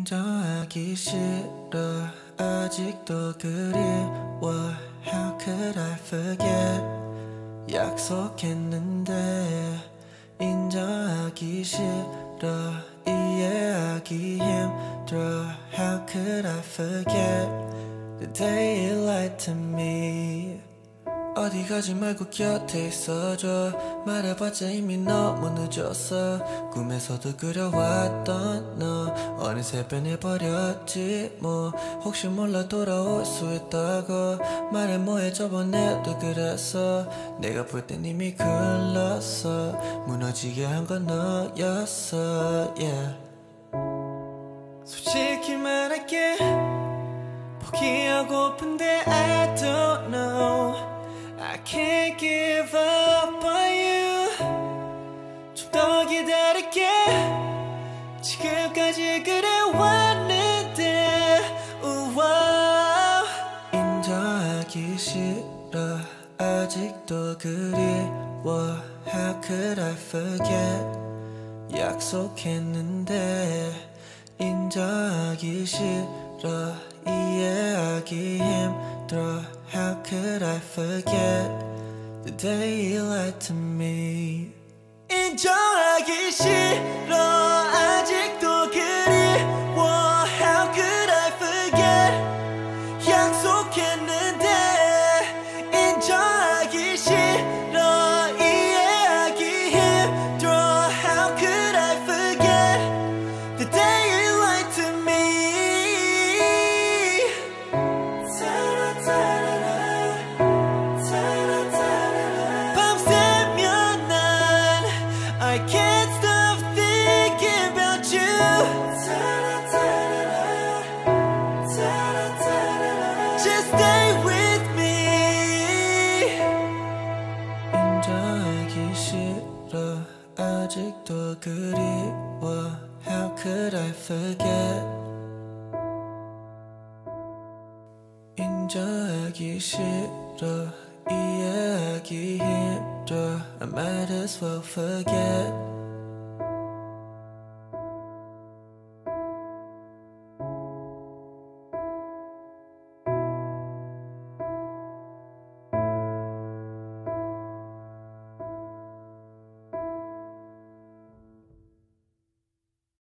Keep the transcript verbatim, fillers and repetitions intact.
인정하기 싫어 아직도 그리워 How could I forget 약속했는데 인정하기 싫어 이해하기 힘들어 How could I forget the day you lied to me 어디 가지 말고 곁에 있어줘 말해봤자 이미 너무 늦었어 꿈에서도 그려왔던 너 어느새 변해버렸지 뭐 혹시 몰라 돌아올 수 있다고 말해 뭐해 저번에도 그랬어 내가 볼 땐 이미 글렀어 무너지게 한 건 너였어 yeah. 솔직히 말할게 포기하고픈데 I don't know I can't give up on you 좀 더 기다릴게 지금까지 그래왔는데 우와. 인정하기 싫어 아직도 그리워 How could I forget 약속했는데 인정하기 싫어 이해하기 힘들어 How could I forget the day you lied to me 인정하기 싫어 아직도 그리워 How could I forget 약속했는데 인정하기 싫어 이해하기 힘들어 How could I forget the day you lied to me I can't stop thinking about you Just stay with me 인정하기 싫어 아직도 그리워 How could I forget 인정하기 싫어 이해하기 힘들어 I might as well forget